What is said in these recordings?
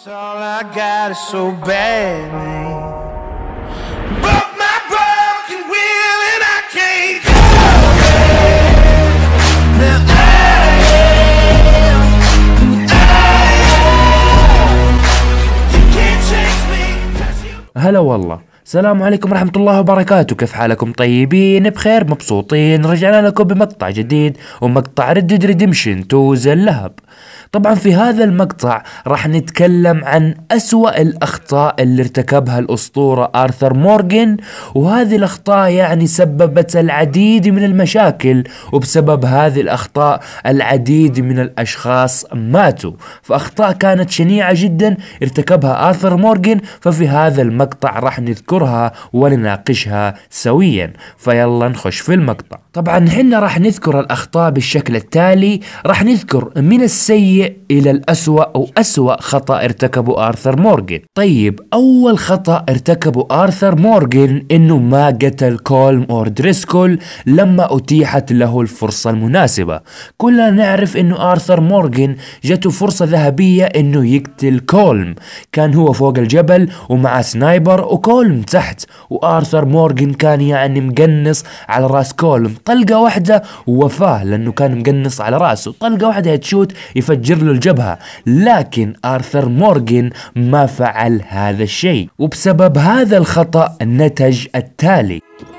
All I got is so bad, man. Broke my broken will and I can't go away. Now I am who I am. You can't change me 'cause you. هلا والله، السلام عليكم ورحمة الله وبركاته. كيف حالكم؟ طيبين بخير مبسوطين؟ رجعنا لكم بمقطع جديد ومقطع Red Dead Redemption 2 زي اللهب. طبعا في هذا المقطع راح نتكلم عن أسوأ الأخطاء اللي ارتكبها الأسطورة آرثر مورغان، وهذه الأخطاء يعني سببت العديد من المشاكل، وبسبب هذه الأخطاء العديد من الأشخاص ماتوا. فأخطاء كانت شنيعة جدا ارتكبها آرثر مورغان، ففي هذا المقطع راح نذكرها ونناقشها سويا. فيلا نخش في المقطع. طبعا حنا راح نذكر الأخطاء بالشكل التالي. راح نذكر من السيء إلى الأسوأ أو أسوأ خطأ ارتكبه آرثر مورغان. طيب، أول خطأ ارتكبه آرثر مورغان إنه ما قتل كولم أو دريسكول لما أتيحت له الفرصة المناسبة. كلنا نعرف إنه آرثر مورغان جاته فرصة ذهبية إنه يقتل كولم. كان هو فوق الجبل ومع سنايبر وكولم تحت، وآرثر مورغان كان يعني مقنص على راس كولم طلقة واحدة ووفاه، لأنه كان مقنص على راسه طلقة واحدة هتشوت يفجر له الجبهة. لكن آرثر مورغان ما فعل هذا الشيء، وبسبب هذا الخطأ نتج التالي.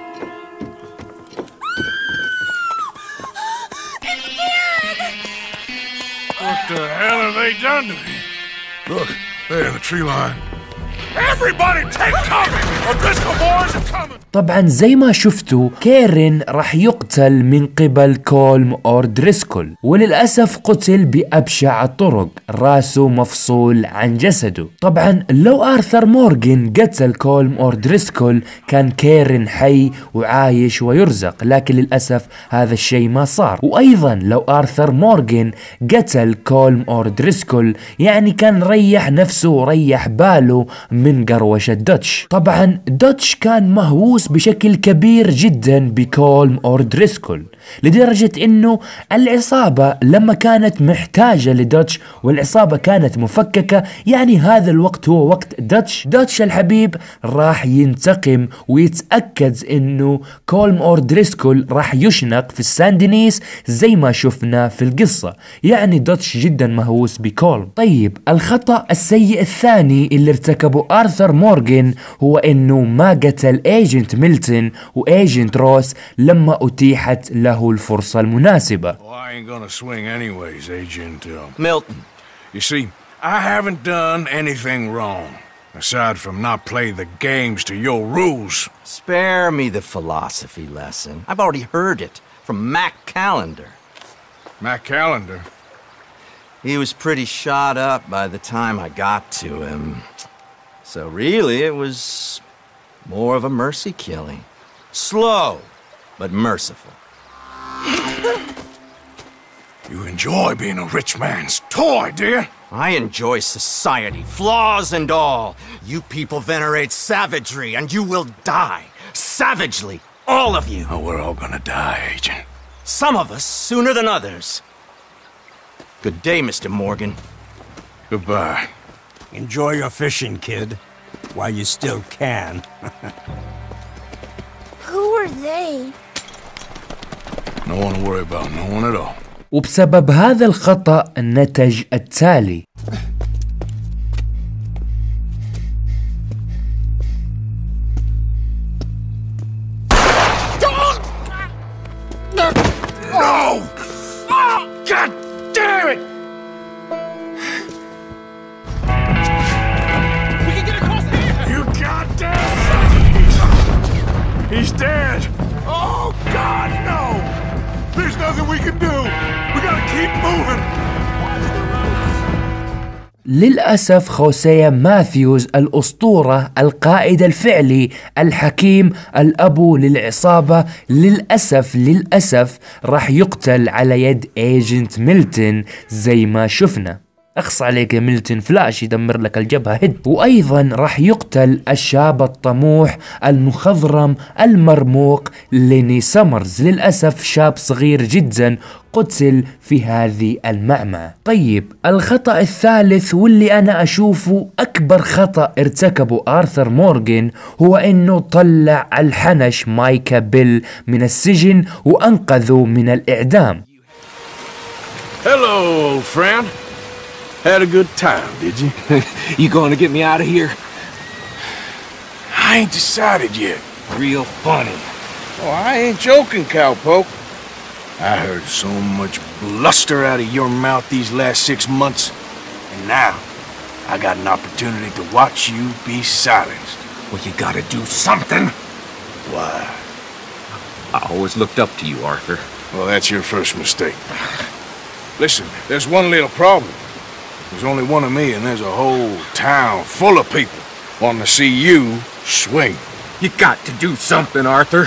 What the hell have they done to me? Look, there in the tree line. Everybody take cover! O'Driscoll boys are coming! طبعا زي ما شفتوا كيرن راح يقتل من قبل كولم أو دريسكول، وللأسف قتل بأبشع الطرق، راسه مفصول عن جسده. طبعا لو آرثر مورغان قتل كولم أو دريسكول كان كيرن حي وعايش ويرزق، لكن للأسف هذا الشيء ما صار. وأيضا لو آرثر مورغان قتل كولم أو دريسكول يعني كان ريح نفسه وريح باله من قروشة دوتش. طبعا دوتش كان مهووس بشكل كبير جدا بكولم أو دريسكول، لدرجة انه العصابة لما كانت محتاجة لدوتش والعصابة كانت مفككة، يعني هذا الوقت هو وقت دوتش الحبيب راح ينتقم ويتأكد انه كولم أو دريسكول راح يشنق في الساندينيس زي ما شفنا في القصة. يعني دوتش جدا مهووس بكولم. طيب، الخطأ السيء الثاني اللي ارتكبه آرثر مورغان هو انه ما قتل ايجنت ميلتون وايجنت روس لما اتيحت له الفرصة المناسبة. Well, I ain't gonna swing anyways, Agent Milton. You see, I haven't done anything wrong, aside from not playing the games to your rules. Spare me the philosophy lesson. I've already heard it from Mac Callender. Matt Callender. He was pretty shot up by the time I got to him. So really, it was more of a mercy killing. Slow, but merciful. You enjoy being a rich man's toy, do you? I enjoy society, flaws and all. You people venerate savagery, and you will die. Savagely, all of you. Oh, we're all gonna die, Agent. Some of us sooner than others. Good day, Mr. Morgan. Goodbye. Enjoy your fishing, kid, while you still can. Who are they? No one to worry about, no one at all. وبسبب هذا الخطأ نتج التالي. No! God damn it! We can get across here! You goddamn son! He's dead! Oh, God, no! There's nothing we can do! We gotta keep moving! للأسف خوسيه ماثيوز الأسطورة، القائد الفعلي الحكيم الأبو للعصابة، للأسف راح يقتل على يد ايجنت ميلتون زي ما شفنا. اخص عليك يا ميلتون، فلاش يدمر لك الجبهة هد. وايضا راح يقتل الشاب الطموح المخضرم المرموق ليني سمرز، للأسف شاب صغير جدا قتل في هذه المعمعة. طيب الخطأ الثالث واللي أنا أشوفه أكبر خطأ ارتكبه آرثر مورغان هو أنه طلع الحنش مايكا بيل من السجن وأنقذه من الإعدام. Hello, old friend. Had a good time, did you? You going to get me out of here? I ain't decided yet. Real funny. Oh, I ain't joking, cowpoke. I heard so much bluster out of your mouth these last 6 months, and now I got an opportunity to watch you be silenced. Well, you gotta do something. Why? I always looked up to you, Arthur. Well, that's your first mistake. Listen, there's one little problem. There's only one of me, and there's a whole town full of people wanting to see you swing. You got to do something, Arthur.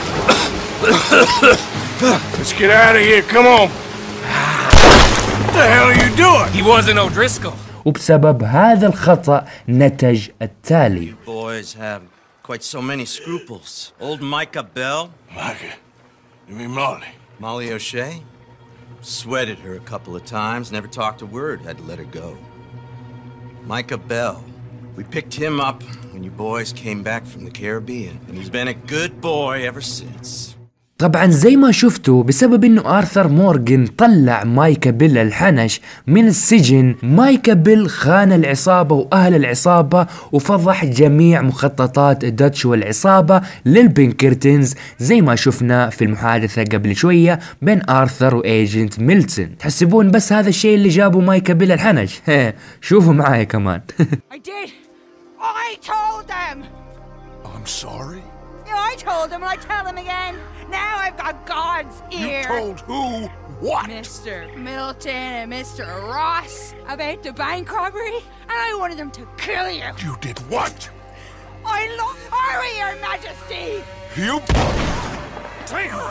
Let's get out of here, come on! What the hell are you doing? He wasn't O'Driscoll. وبسبب هذا الخطأ نتج التالي. Boys have quite so many scruples. Old Micah Bell, Micah, you mean Molly? Molly O'Shea, sweated her a couple of times, never talked a word, had to let her go. Micah Bell, we picked him up when you boys came back from the Caribbean, and he's been a good boy ever since. طبعا زي ما شفتوا بسبب انه آرثر مورغان طلع مايكا بيل الحنش من السجن، مايكا بيل خان العصابة واهل العصابة وفضح جميع مخططات داتش والعصابة للبنكرتنز زي ما شفنا في المحادثة قبل شوية بين آرثر وايجنت ميلتون. تحسبون بس هذا الشيء اللي جابوا مايكا بيل الحنش؟ شوفوا معايا كمان. I did. I told them. I'm sorry? Yeah, I told them and I tell them again. Now I've got God's ear. You told who what? Mr. Milton and Mr. Ross about the bank robbery, and I wanted them to kill you. You did what? I love Harry, Your Majesty. You... Damn!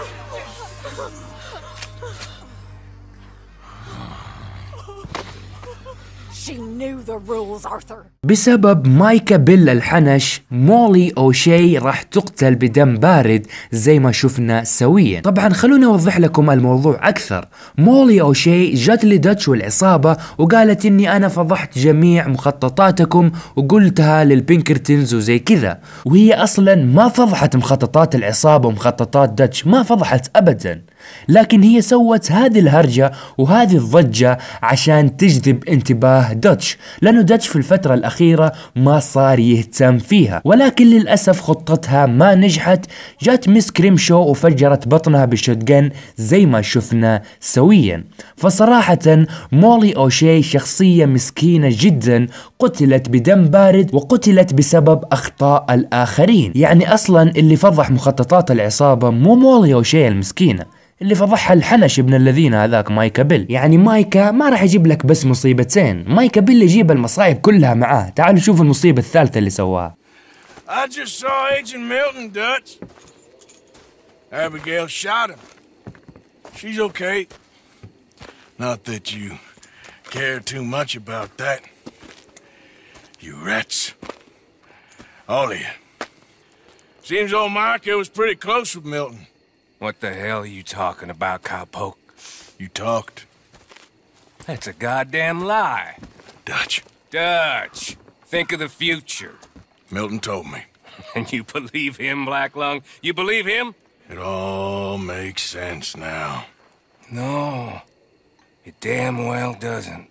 She knew the rules, Arthur. بسبب مايكا بيل الحنش مولي أوشي راح تقتل بدم بارد زي ما شفنا سويا. طبعا خلوني أوضح لكم الموضوع أكثر. مولي أوشي جات لداتش والعصابة وقالت إني أنا فضحت جميع مخططاتكم وقلتها للبنكرتنز وزي كذا، وهي أصلا ما فضحت مخططات العصابة ومخططات داتش، ما فضحت أبدا، لكن هي سوت هذه الهرجة وهذه الضجة عشان تجذب انتباه داتش، لأنه داتش في الفترة الأخيرة ما صار يهتم فيها، ولكن للأسف خطتها ما نجحت. جات ميس كريمشو وفجرت بطنها بشوتجن زي ما شفنا سويا. فصراحة مولي أوشي شخصية مسكينة جدا، قتلت بدم بارد وقتلت بسبب أخطاء الآخرين. يعني أصلا اللي فضح مخططات العصابة مو مولي أوشي المسكينة، اللي فضحها الحنش ابن الذين هذاك مايكا بيل. يعني مايكا ما راح يجيب لك بس مصيبتين، مايكا بيل يجيب المصايب كلها معاه. تعالوا شوفوا المصيبة الثالثة اللي سواها. I just saw Agent Milton, Dutch. Abigail shot him. She's okay. Not that you care too much about that. You rats. All of you. Seems old Micah was pretty close with Milton. What the hell are you talking about, cowpoke? You talked. That's a goddamn lie. Dutch. Dutch, think of the future. Milton told me. And you believe him, Black Lung? You believe him? It all makes sense now. No, it damn well doesn't.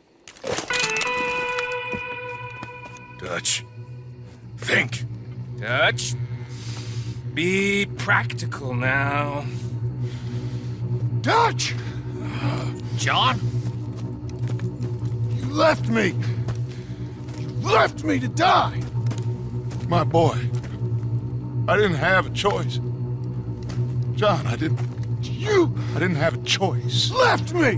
Dutch. Think. Dutch, be practical now. Dutch! John? You left me! You left me to die! My boy. I didn't have a choice. John, I didn't have a choice. Left me!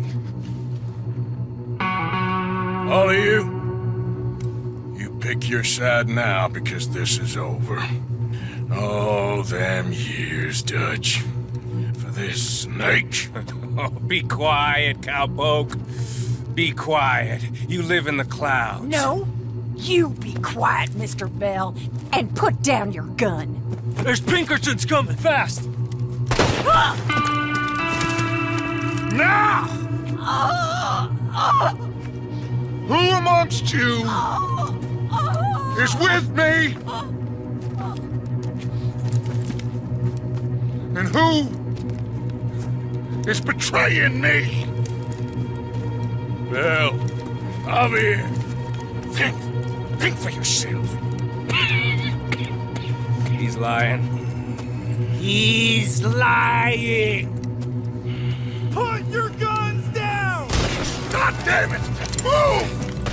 All of you, you pick your side now because this is over. All them years, Dutch. For this snake. Oh, be quiet, cowpoke. Be quiet. You live in the clouds. No, you be quiet, Mr. Bell, and put down your gun. There's Pinkertons coming fast. Now! Who amongst you is with me? And who is betraying me? Well, Javier, think for yourself. He's lying. He's lying. Put your guns down! God damn it! Move!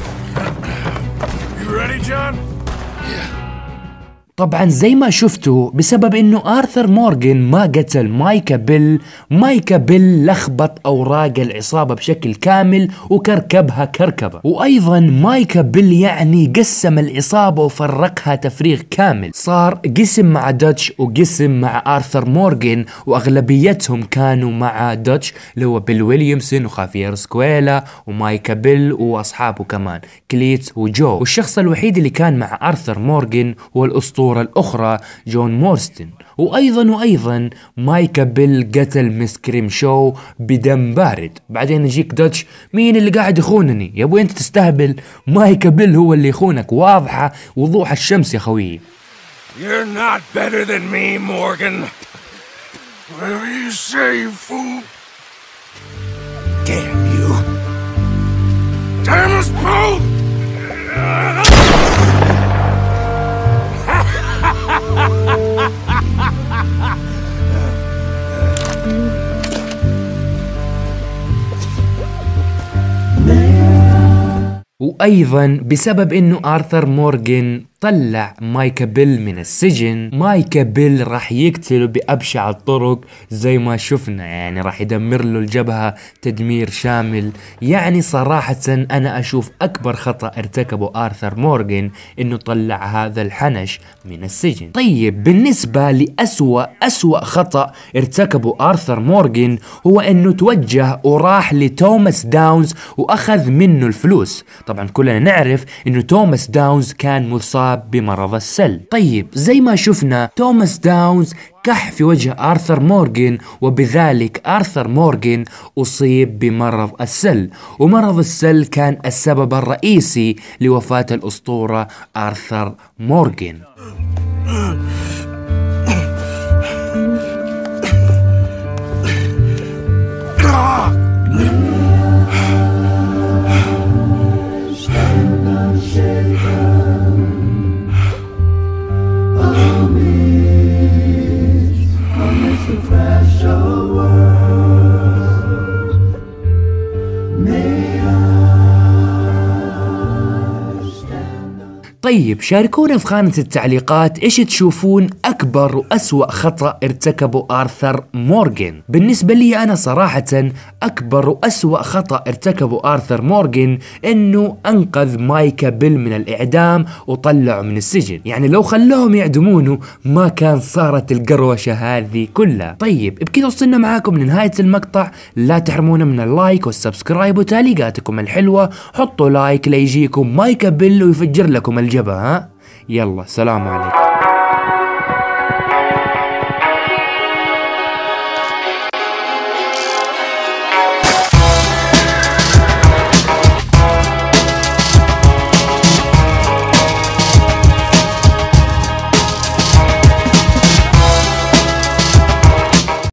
You ready, John? Yeah. طبعا زي ما شفتوا بسبب انه آرثر مورغان ما قتل مايكا بيل لخبط اوراق العصابة بشكل كامل وكركبها كركبة. وايضا مايكا بيل يعني قسم العصابة وفرقها تفريغ كامل، صار قسم مع دوتش وقسم مع آرثر مورغان، واغلبيتهم كانوا مع دوتش اللي هو بيل ويليامسون وخافير سكويلا ومايكا بيل واصحابه كمان كليت وجو، والشخص الوحيد اللي كان مع آرثر مورغان هو الاسطورة الأخرى جون مورستون. وأيضا مايكا بيل قتل مس كريم شو بدم بارد. بعدين يجيك دوتش، مين اللي قاعد يخونني؟ يا ابوي انت تستهبل، مايكا بيل هو اللي يخونك، واضحة وضوح الشمس يا خويي. You're not better than me, Morgan. Whatever you say, you fool. Damn you. Damn us both! وأيضا بسبب إنه آرثر مورغان طلع مايكا بيل من السجن، مايكا بيل راح يقتله بأبشع الطرق زي ما شفنا، يعني راح يدمر له الجبهة تدمير شامل. يعني صراحة أنا أشوف أكبر خطأ ارتكبه آرثر مورغان إنه طلع هذا الحنش من السجن. طيب بالنسبة لأسوأ خطأ ارتكبه آرثر مورغان هو إنه توجه وراح لتوماس داونز وأخذ منه الفلوس. طبعا كلنا نعرف إنه توماس داونز كان مصاب بمرض السل. طيب زي ما شفنا توماس داونز كح في وجه آرثر مورغان، وبذلك آرثر مورغان أصيب بمرض السل، ومرض السل كان السبب الرئيسي لوفاة الأسطورة آرثر مورغان. طيب شاركونا في خانة التعليقات ايش تشوفون اكبر واسوأ خطأ ارتكبه آرثر مورغان. بالنسبة لي انا صراحة اكبر واسوأ خطأ ارتكبه آرثر مورغان انه انقذ مايكا بيل من الاعدام وطلعه من السجن، يعني لو خلوهم يعدمونه ما كان صارت القروشة هذه كلها. طيب بكذا وصلنا معاكم لنهاية المقطع، لا تحرمونا من اللايك والسبسكرايب وتعليقاتكم الحلوة، حطوا لايك ليجيكم مايكا بيل ويفجر لكم الجبهة. ها يلا سلام عليكم.